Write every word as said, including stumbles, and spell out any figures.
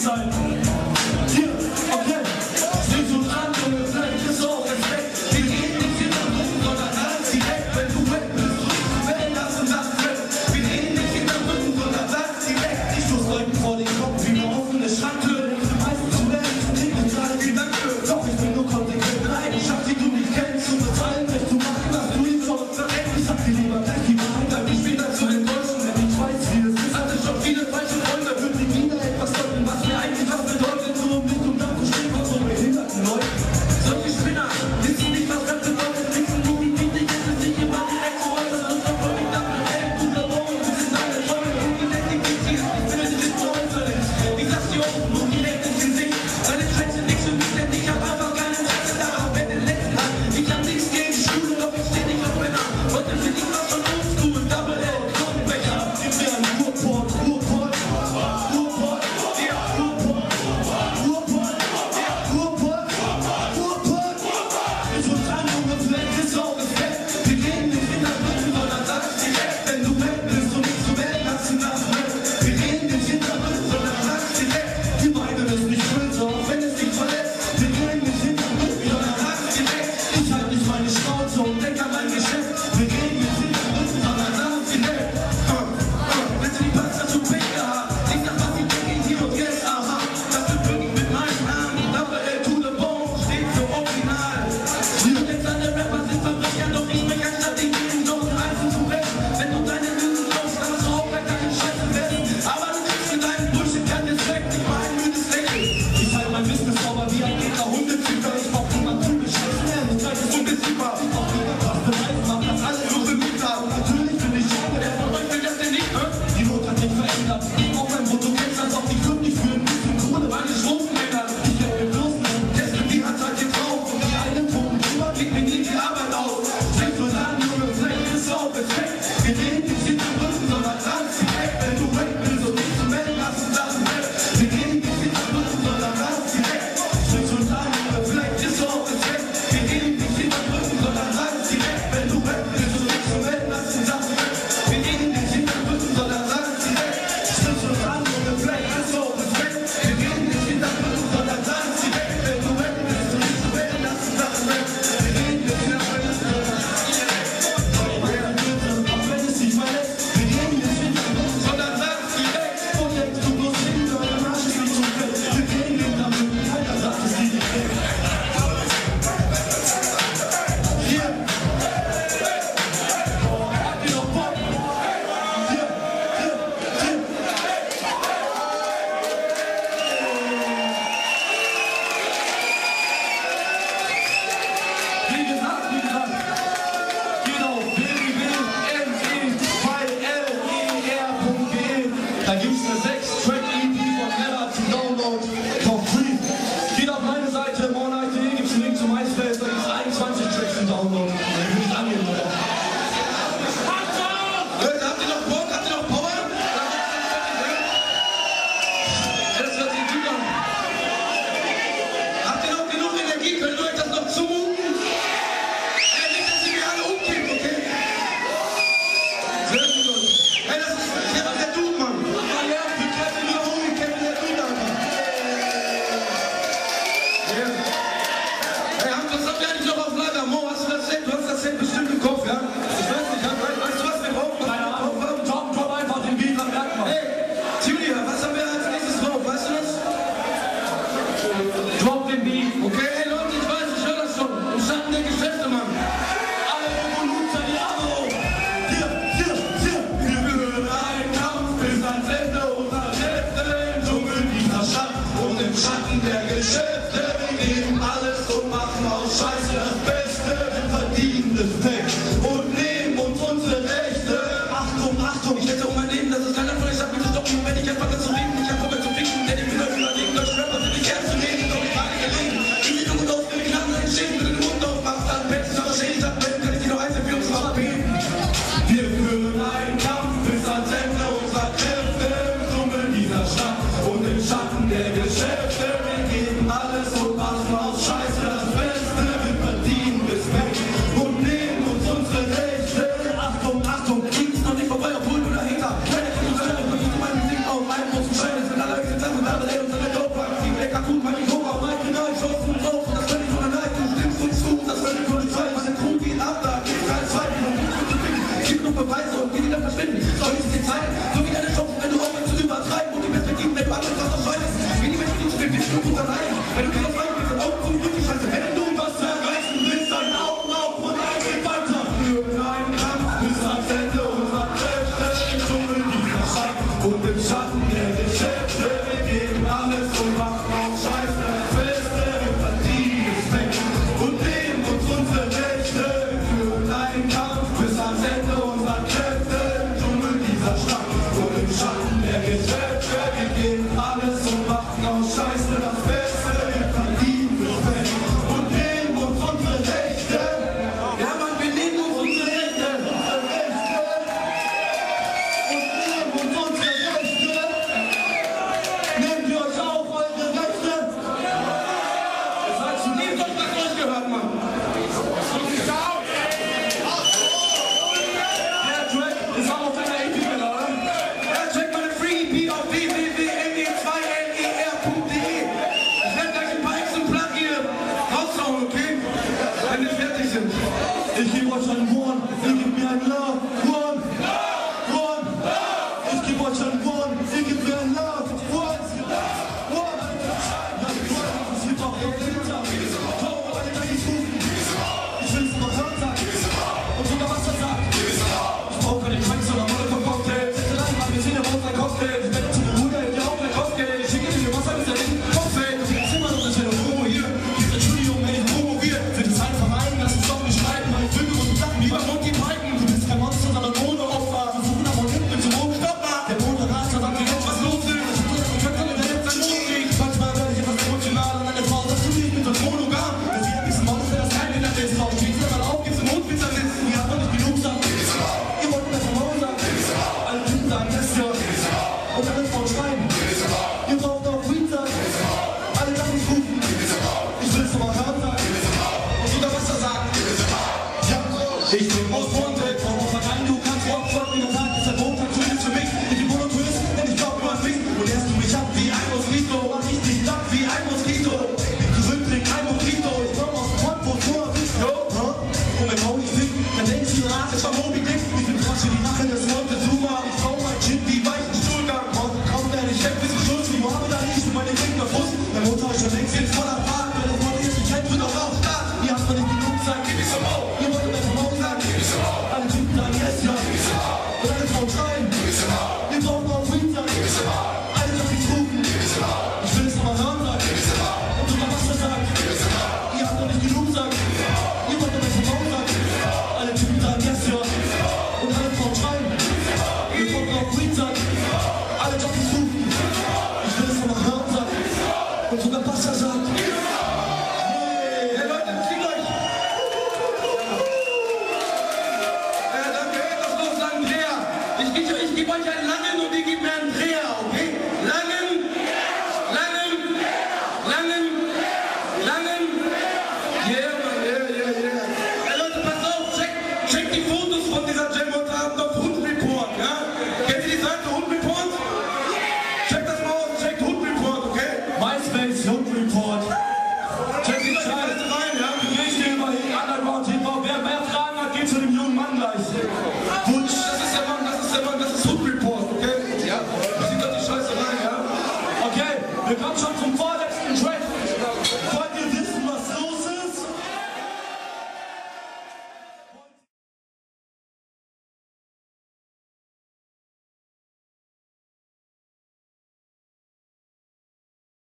sein. Hier, okay. Siehst du dran, Junge, vielleicht ist auch Respekt. Wir gehen nicht hinter Rücken, sondern alles direkt. Wenn du weg bist, rücken, wenn das und das weg. Wir gehen nicht hinter Rücken, sondern alles direkt. Ich stoß Leuten vor den Kopf wie eine offene Schranktür. Meistens zu werden, ich bin gerade wie Danke. Doch ich bin nur konsequent, eine Eigenschaft, die du nicht kennst. Um mit allem recht zu machen, was du ihm sonst verreckst. Ich sag dir lieber gleich die Wahrheit, als mich wieder zu enttäuschen. Denn ich weiß, wie es ist. Hatte schon viele falsche Freunde, würde nie wieder etwas deuten, was mir eigentlich was bedeutet. Nur um nicht um dann zu stehen von so behinderten Leuten. Solche Spinner, wissen nicht, was das bedeutet. Wissen nur, wie wichtig es ist, sich immer direkt zu äußern. Und dann voll ich dachte, ey, guter Bogen, das sind alle Träume. Und die Identität, ich bin es nicht so äußerlich. Ich sag's dir offen, nur direkt ins Gesicht. Deine Scheiße nichts für mich, denn ich hab einfach keine Interesse darauf, wer den letzten hat. Ich hab nichts gegen Schule, doch ich steh nicht auf Männer. Heute bin ich was von Oldschool, Double L, Knochenbecher. Gib mir einen Ruhrport, Ruhrport, Ruhrport, ja, Ruhrport, Ruhrport, ja, Ruhrport, Ruhrport. Ich muss an, Junge, vielleicht ist auch Respekt. Wir gehen nicht hinter Rücken, sondern sag's direkt. Wenn du weg bist und nicht zu werden, lassen das weg. Wir gehen nicht hinter Rücken, sondern sag's direkt. Die meinen es nicht böse, auch wenn es dich verletzt. Wir gehen nicht hinter Rücken, sondern sag's direkt. Ich halt nicht meine Schnauze und denk an mein Geschäft. Wir gehen nicht hinter Rücken, sondern sag's direkt. Uh, uh, wenn sie die Panzer zu Pinke haben, ich sag, was ich denke, hier und jetzt, aha. Das wird wirklich mit meinen Namen. Double L to the bone steht für Original. Und jetzt alle Rapper sind Verbrecher, doch ich spreche anstatt den jeden Jones Reifen zu retten. Wenn du deine Lügen glaubst, dann hast du auch gleich deine Scheiße werden. Aber du kriegst in deinem Bullshit kein Respekt, ich mach ein müdes Lächeln. Ich halt mein Business sauber wie ein Gegner Hundezüchter. Ich brauch niemand zu bescheißen, er muss gleich das Ungeziefer. Ich brauch niemand was beweisen, mach das alle nur bemüht haben. Natürlich bin ich schade, wer von euch will das denn nicht, hä? Die Not hat sich verändert. Ich brauch mein Brutto, kennst als auch die Fünf nicht für ein bisschen Kohle, meine Schrumpfen ändern. Ich hätte mir bloß einen Test mit die Hand halt jetzt drauf. Und die einen Toten drüber, kriegt mir nie die Arbeit aus. Stehst du an, Junge, vielleicht ist auch Respekt. Wir reden nicht hinter Rücken, sondern ganz direkt. Wenn du weg bist und nicht zu melden, lassen das weg. Wir reden nicht hinter Rücken, sondern ganz direkt. Stehst du an, Junge, vielleicht ist auch Respekt. Wir reden nicht hinter Rücken, sondern ganz direkt. Wenn du weg bist und nicht zu melden, lassen das weg. Wir reden nicht hinter Rücken, sondern ganz direkt. Stehst du an, Junge, vielleicht ist auch Respekt. Wir reden nicht hinter Rücken, sondern ganz direkt. Wenn du weg bist und nicht zu melden, lassen das weg. Wir reden nicht hinter Rücken, sondern ganz direkt. Auch wenn es dich verletzt, wir reden nicht hinter Rücken, sondern ganz direkt. Und denkst du bloß hin, dein Arsch ist nicht so fett. Wir reden nicht hinter Rücken, keiner sagt es dir nicht weg. Hier. Habt ihr noch Bock? Hier, hier, hier. Wie gesagt, wie gesagt, geht auf w w w punkt m e zwei l e r punkt d e. Da gibt's eine sechs Track E P von Ella zum Download for free. Geht auf meine Seite, mornight punkt de, gibt's einen Link zum MySpace, da gibt's einundzwanzig Tracks zum Download. Da würde ich angehen, oder? Leute, habt ihr noch Bock? Habt ihr noch Power? Ja, das hört sich gut an. Habt ihr noch genug Energie? Könnt ihr euch das noch zumuten? Ey, nicht, dass ihr mir alle umkippt, okay? Sehr gut, Leute. Ey, das ist Kevin der Dude, Mann. Ja, ja, wir treffen wieder um, Kevin der Dude, Alter. Ja. Ey, habt- was habt ihr eigentlich noch auf Lager? Mo, hast du das Set? Du hast das Set bestimmt im Kopf, ja? Ich weiß nicht, ja? Weißt weißt du was wir brauchen? Keine Ahnung. Top, top einfach den Beat am Merken. Ey, Julia, was haben wir als nächstes drauf? Weißt du das? Drop den Beat. Okay, ey Leute, ich weiß, ich höre das schon. Im Schatten der Geschäfte, Mann. Alle Revoluzer, die Arme hoch. Hier, hier, hier. Wir führen einen Kampf bis ans Ende unserer Kräfte im Dschungel dieser Stadt und im Schatten der Geschäfte. Wir geben alles und machen aus Scheiße das Beste. Wir verdienen Respekt und nehmen uns unsere Rechte. Achtung, Achtung, ich hätte um mein Leben, das ist keiner von euch sagt, bitte stoppen, wenn ich einfach dazu reden. Ich hab Hunger zu ficken, denn ich bin euch überlegen. Deutsche Rapper sind nicht ernst zu nehmen, doch ich frage gelegen. Ich bin gut aus, wenn ich Land entstehen, wenn du den Mund aufmachst, dann bettest du aber schädig, dann kann ich dir noch eins für uns verbieten. Wir führen einen Kampf bis ans Ende unserer Kräfte im Dschungel dieser Stadt und im Schatten der Geschäfte. Wir geben alles und machen aus Scheiße das Beste. Wir verdienen Respekt und nehmen uns unsere Rechte. Achtung, Achtung, Krieg ist noch nicht vorbei, obwohl du dahinter. Keine Kunst, keine Kunst, meine Musik auf einem großen Schein. Es wird allerhöchste Zeit und alle und alle finden, soll ich es dir zeigen? So wie deine Chancen, wenn du aufhörst zu übertreiben und die Perspektiven, wenn du alles was auf scheidest. Wie die Menschen, die bist du gut allein. Wenn du kein Freund bist, dann auch zum Glück scheiße. Wenn du was zu erreichen willst, dann Augen auf und ein Schritt weiter. Für deinen Kampf bis ans Ende unserer Kräfte. Im Dschungel dieser Schein und im Schatten der Geschäfte. Wir geben alles und machen auch Scheiße. Feste, wir verdienen Respekt und nehmen uns unsere Rechte. Für deinen Kampf bis ans Ende unserer Kräfte. Im Dschungel dieser Stadt und im Schatten der Geschäfte. Wir geben alles und machen auch Scheiße. Das Beste, wir verdienen Respekt und nehmen uns unsere Rechte. Ja, Mann, wir nehmen uns unsere Rechte. Und nehmen uns unsere Rechte. Nehmt ihr euch auch eure Rechte? Das heißt, nehmt euch, was euch gehört, Mann. Der Track ist auch auf deiner E P, oder? Ja, check mal eine Free E P auf w w w punkt m e zwei l e r punkt d e. Ich werde gleich ein paar Exemplare hier raushauen, okay? Wenn wir fertig sind. Ich gebe euch ein One, ihr gebt mir ein Love. One, One. Ich gebe euch ein One, ihr gebt mir ein Love. One, One. Ja, ich freue mich, es gibt auch noch Winter. Komm, alle gleich ins Rufen. Ich will es mal hören sagen. Und sogar was er sagt. Ich brauche keine Drinks oder Molotov-Cocktails. Bitte lass mal, wir sehen im Haus ein Cocktail. Ich werde zum Bruder, ich auch ein Cocktail. Ich schicke dir Wasser, bis er in den Kopf fällt. Das ist immer noch das Hello Promo hier. Entschuldigung, wenn ich promoviert. Wird es einfach ein, lass uns doch nicht streiten. Meine Filme und Sachen wie bei Monty Python. Du bist kein Monster, sondern ohne Opfer. Versuchen aber nicht mit zum Hoch. Stopp mal! Der Moderator sagt mir jetzt, was los ist. Ich tue das und könnte mit der Hitze Mund kriegen. Manchmal werde ich etwas emotional an eine Frau. Das tue ich mit dem Monogam. Das hier ein bisschen Maus, wenn das kein Hindernis ist. Auf Stehst du mal auf, gibt's einen Mundwitternis. Ihr habt noch nicht genug Sachen. Ihr wollt mir vom Haus sagen. Alle Typen sagen, das ja. Und alle Frauen schreiben. Ihr braucht auch Weed sagen. Alle Sachen rufen. Ich will's noch mal hören sagen. Und sogar was er sagt. Ja, ich bin aus Montag, komm auf rein, du kannst Rock folgen, der Tag ist ein Montag, du bist für mich. Ich bin monotös, denn ich glaub, du hast mich. Und erst du mich ab wie ein Moskito, mach ich dich nackt wie ein Moskito. Zurück, trink ein Mojito, ich komm aus dem Pott, wo du bist, yo. Und wenn Maul nicht fickt, dann denkst du, ach, ich war Moby Dick. Ich bin quasi die Rache des Montezuma. Ich trau mein Chip wie weichen Stuhlgang. Komm, werde ich weg bis zum Schluss, wie Mohammed Ali, ich bin meine Gegner Fuß. Mein Motor ist schon längst jetzt voller Fahrt. Wenn das Wort ist, ich hätte wird auch auf Start. Ihr habt noch nicht genug Zeit, gib ich so mau. Ihr wollt mir vom Maul sagen, gib ich so mau. Alle Typen sagen, yes, ja. Und alle Frauen schreien, gib ich so mau. Ihr braucht noch Weed sagen, gib ich so mau. Alle lassen mich rufen, gib ich so mau. Ich will es noch mal hören sagen, gib ich so mau. Und sogar was er sagt, gib ich so mau. Ihr habt noch nicht genug sagen, ihr wollt mir vom Maul sagen. Alle Typen sagen, yes, ja. Und alle Frauen schreien, ihr braucht noch Weed sagen. Alle Jockeys rufen, ich will es noch mal hören sagen. Und sogar was er sagt. Ich gebe euch einen langen und ihr gebt mir einen Dreher, okay? Langen, langen, langen, langen. Yeah, man, yeah, yeah, yeah. Ey Leute, pass auf, check, check die Fotos von dieser Jam heute Abend auf Hund Report, ja? Kennt ihr die Seite Hund Report? Check das mal aus, checkt Hund Report, okay? MySpace, Hund Report. Check die Seite rein, ja? Richtig über Underground T V. Wer mehr Fragen hat, geht zu dem jungen Mann gleich.